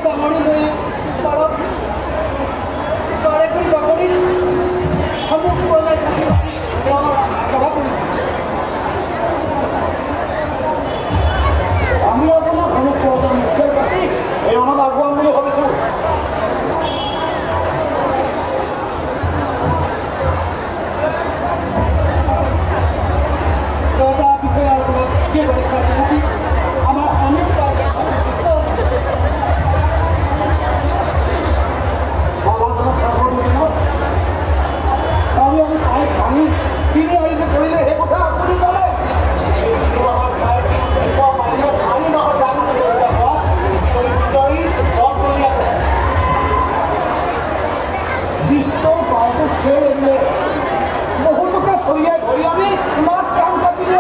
দাঙৰি লৈ পাৰত পাৰে কৰি বাকৰি সন্মুখ বজাই চাকি সভা কৰিছে আমি আপোনাৰ সন্মুখ বজাৰ মুখ্য পাতি এই ৰণত আগুৱাম বুলি ভাবিছোঁ ৰজা বিষয়াৰ লগত কি পৰীক্ষা আমাৰ অনেক তিনি আলিতে কৰিলে সেই কথা আপুনি জানে বিশ্বৰ গাঁৱটো ছেড়ে বহুতকে চৰিয়াই ধৰি আমি ইমান কাম কাটিলে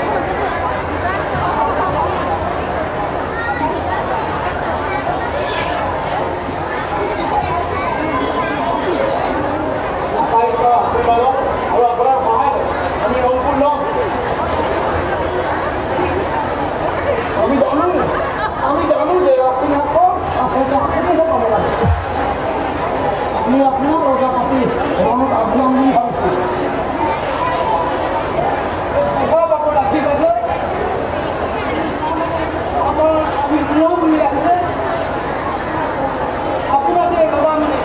আৰু আপোনাৰ সহায় আমি ৰংপুৰ লম আমি জানো যে আপোনাকৰ আচলতে আপুনিহে পাব লাগে আমি আপোনাৰ ৰজা পাতি ৰণত আগুৱাম বুলি ভাবিছোঁ বাবুৰ আশীৰ্বাদত আমাৰ আমি লওঁ বুলি আহিছে আপোনাকে ৰজা মানে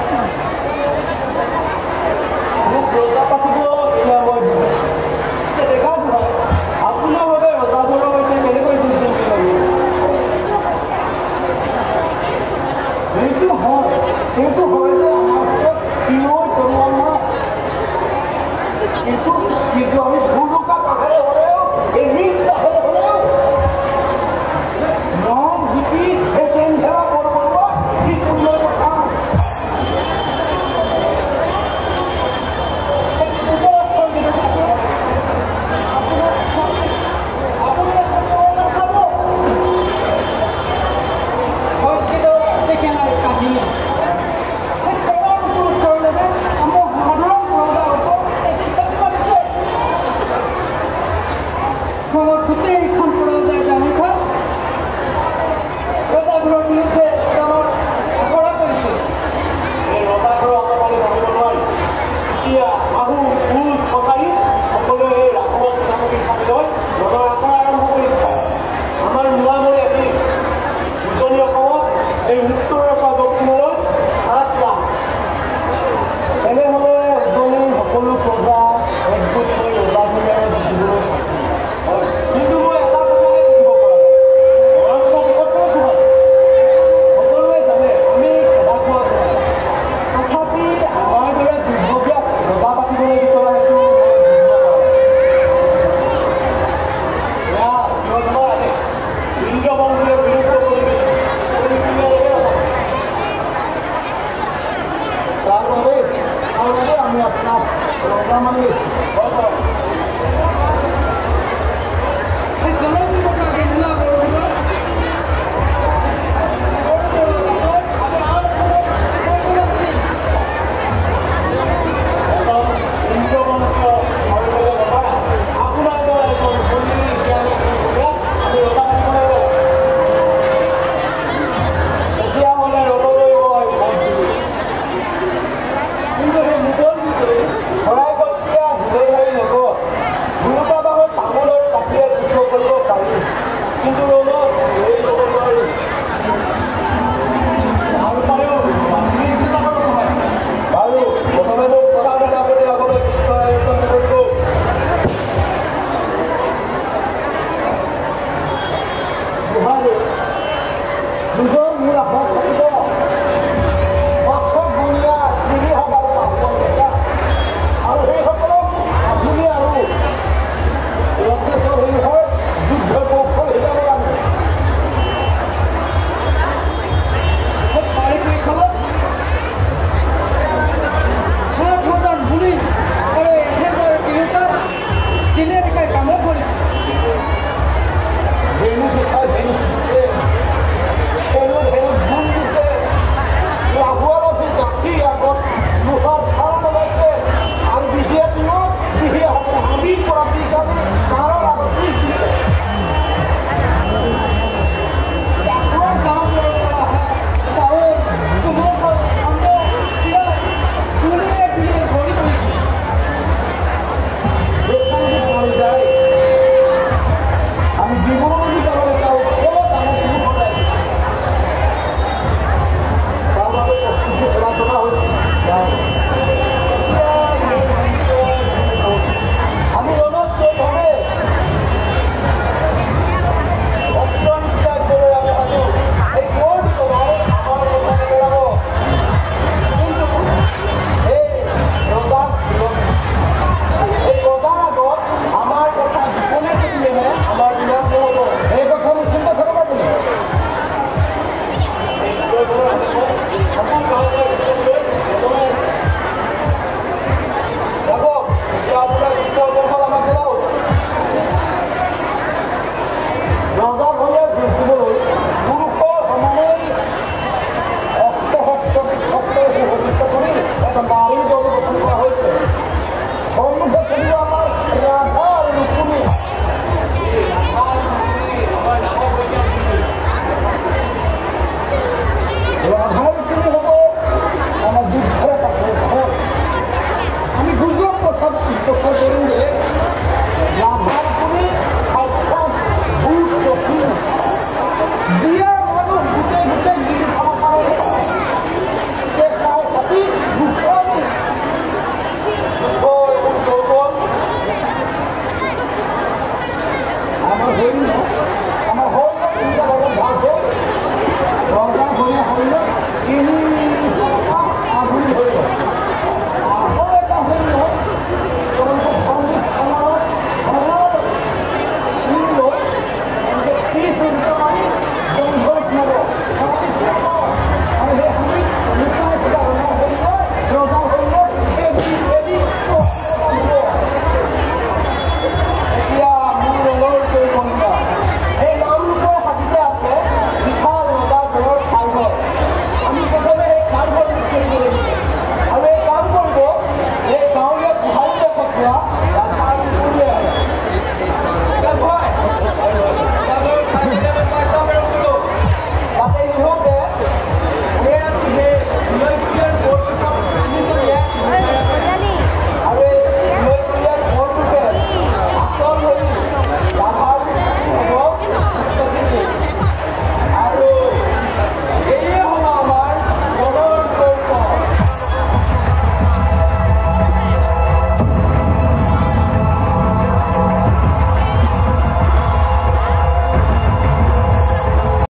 মোক ৰজা পাতিব এয়া মই পিছে দেখা নহয় আপোনাৰ বাবে ৰজাবোৰৰ সৈতে কেনেকৈ যুঁজ দিম বুলি ভাবিছে সেইটো হয় যে আমাৰ হাতত কিনোৰ তৰোৱাল নাই কিন্তু আমি ভুলুকা কাষেৰে হ'লেও এই মৃত কাষেৰে হ'লেও ৰং জিকি সেই ট্ৰেইন খেলা কৰিব কি সুন্দৰ কথা গোটেইখন পৰা যায় জামুখন ৰজাবোৰৰ বিৰুদ্ধে কৰা কৰিছে এই ৰজাবোৰৰ আপুনি ভাবিব নোৱাৰি এতিয়া আহু কোচ কছাৰী সকলোৱে এই ৰাঘৱক নামকি চাপি লৈ ৰজাৰ আখৰা আৰম্ভ কৰিছে আমাৰ মোৱামৰি এটি উজনি অসমত এই উত্তৰৰ পৰা দক্ষিণলৈ 7 লাখ এনেহ'লে উজনিৰ সকলো প্ৰজা একগোট হৈ ৰজাবোৰে জিকিবলৈ কিন্তু মই এটা কথাহে বুজিব পৰা নাই সকলোৱে জানে আমি খেদা খোৱা তথাপি আমাৰ দৰে দুৰ্ভগীয়াক ৰজা পাতিবলৈ বিচৰা সেইটো ইন্দ্ৰ বংশীয় বিৰুদ্ধে তাৰ বাবে আমি আপোনাক ৰজা মানি লৈছোঁ মোৰ আশা